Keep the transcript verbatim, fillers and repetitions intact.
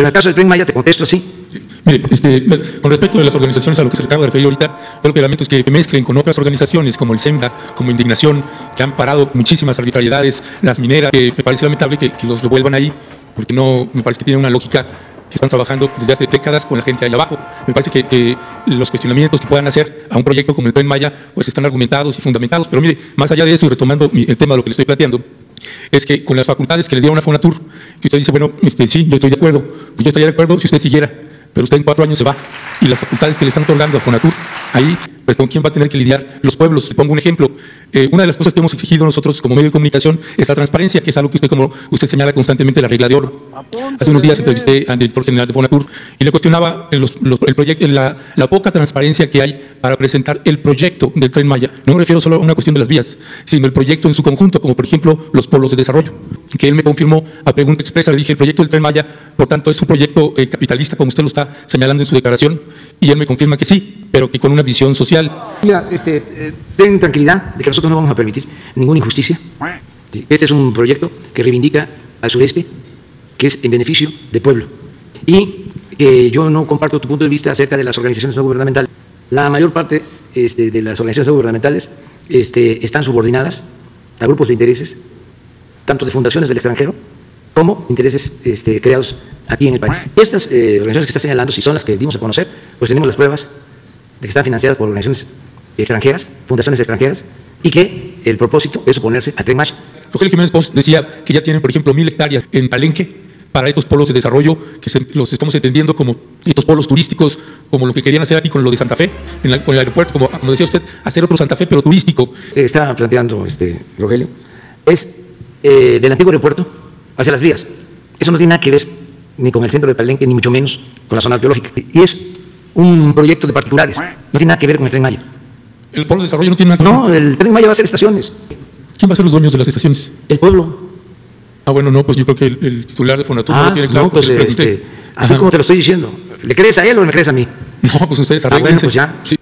Pero en el caso del Tren Maya te contesto así. Mire, este, con respecto de las organizaciones a lo que se le acaba de referir ahorita, yo lo que lamento es que mezclen con otras organizaciones como el SEMDA, como Indignación, que han parado muchísimas arbitrariedades, las mineras, que me parece lamentable que, que los revuelvan ahí, porque no, me parece que tienen una lógica que están trabajando desde hace décadas con la gente ahí abajo. Me parece que, que los cuestionamientos que puedan hacer a un proyecto como el Tren Maya, pues están argumentados y fundamentados, pero mire, más allá de eso, y retomando mi, el tema de lo que le estoy planteando, es que con las facultades que le dieron a Fonatur, que usted dice, bueno, este, sí, yo estoy de acuerdo, pues yo estaría de acuerdo si usted siguiera, pero usted en cuatro años se va, y las facultades que le están otorgando a Fonatur, ahí, pues con quién va a tener que lidiar los pueblos. Le pongo un ejemplo. Eh, una de las cosas que hemos exigido nosotros como medio de comunicación es la transparencia, que es algo que usted, como usted señala constantemente, la regla de oro. Hace unos días entrevisté al director general de Fonatur y le cuestionaba los, los, el proyecto, la, la poca transparencia que hay para presentar el proyecto del Tren Maya. No me refiero solo a una cuestión de las vías, sino el proyecto en su conjunto, como por ejemplo los polos de desarrollo, que él me confirmó a pregunta expresa. Le dije, el proyecto del Tren Maya, por tanto, es un proyecto eh, capitalista, como usted lo está señalando en su declaración, y él me confirma que sí, pero que con una visión social. Mira, este, eh, ten tranquilidad de que nosotros no vamos a permitir ninguna injusticia. Sí, este es un proyecto que reivindica al sureste, que es en beneficio del pueblo. Y que yo no comparto tu punto de vista acerca de las organizaciones no gubernamentales. La mayor parte este, de las organizaciones no gubernamentales este, están subordinadas a grupos de intereses, tanto de fundaciones del extranjero como intereses este, creados aquí en el país. Estas eh, organizaciones que estás señalando, si son las que dimos a conocer, pues tenemos las pruebas de que están financiadas por organizaciones extranjeras, fundaciones extranjeras, y que el propósito es oponerse al Tren Maya. Rogelio Jiménez Pons decía que ya tienen, por ejemplo, mil hectáreas en Palenque para estos polos de desarrollo, que se, los estamos entendiendo como estos polos turísticos, como lo que querían hacer aquí con lo de Santa Fe, en la, con el aeropuerto, como, como decía usted, hacer otro Santa Fe, pero turístico. Está planteando este, Rogelio, es eh, del antiguo aeropuerto hacia las vías. Eso no tiene nada que ver ni con el centro de Palenque, ni mucho menos con la zona arqueológica. Y es un proyecto de particulares, no tiene nada que ver con el Tren Maya. ¿El polo de desarrollo no tiene nada que ver? No, el Tren Maya va a ser estaciones. ¿Quién va a ser los dueños de las estaciones? El pueblo. Ah, bueno, no, pues yo creo que el, el titular de Fonatur ah, no lo tiene claro. No, pues este, así Ajá. como te lo estoy diciendo. ¿Le crees a él o me crees a mí? No, pues ustedes arréglense. Ah, bueno, pues ya. Sí.